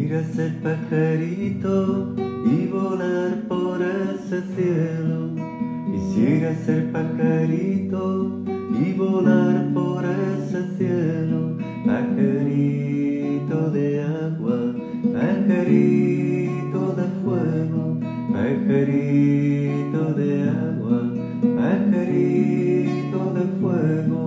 Quisiera ser pajarito y volar por ese cielo. Quisiera ser pajarito y volar por ese cielo. Pajarito de agua, pajarito de fuego, pajarito de agua, pajarito de fuego.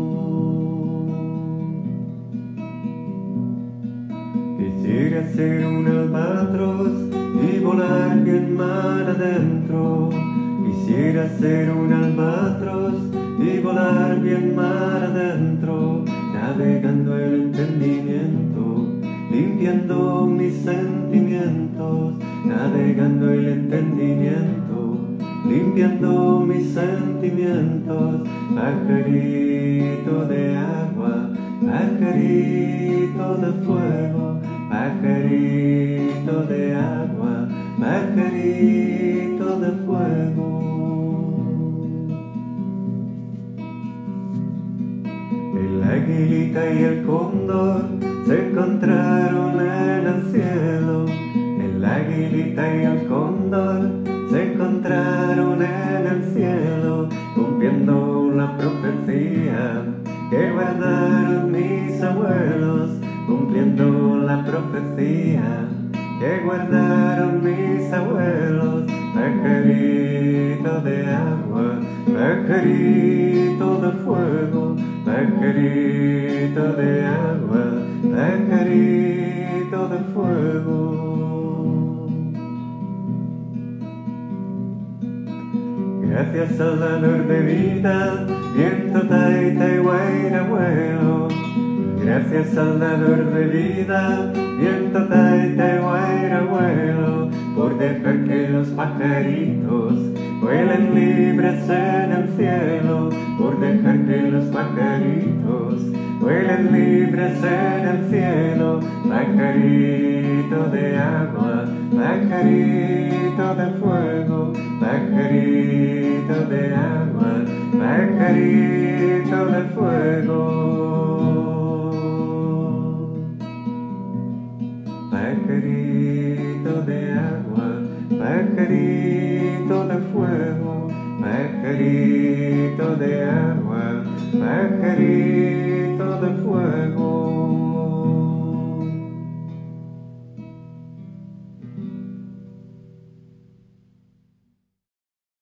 Quisiera ser un albatros y volar bien mar adentro. Quisiera ser un albatros y volar bien mar adentro, navegando el entendimiento, limpiando mis sentimientos, navegando el entendimiento, limpiando mis sentimientos. Pajarito de agua, pajarito de fuego, pajarito de agua, pajarito de fuego. El águilita y el cóndor se encontraron en el cielo. El águilita y el cóndor se encontraron en el cielo, cumpliendo la profecía que guardaron mis abuelos, cumpliendo la profecía que guardaron mis abuelos. Pajarito de agua, pajarito de fuego, pajarito de agua, pajarito de fuego. Gracias al dador de vida, viento, taita y guairahuelo. Gracias al dador de vida, viento, taita y guairahuelo, por dejar que los pajaritos vuelen libres en el cielo, por dejar que los pajaritos vuelen libres en el cielo. Pajarito de agua, pajarito de fuego, pajarito de agua, pajarito de fuego. Pajarito de agua, pajarito de fuego, pajarito de agua, pajarito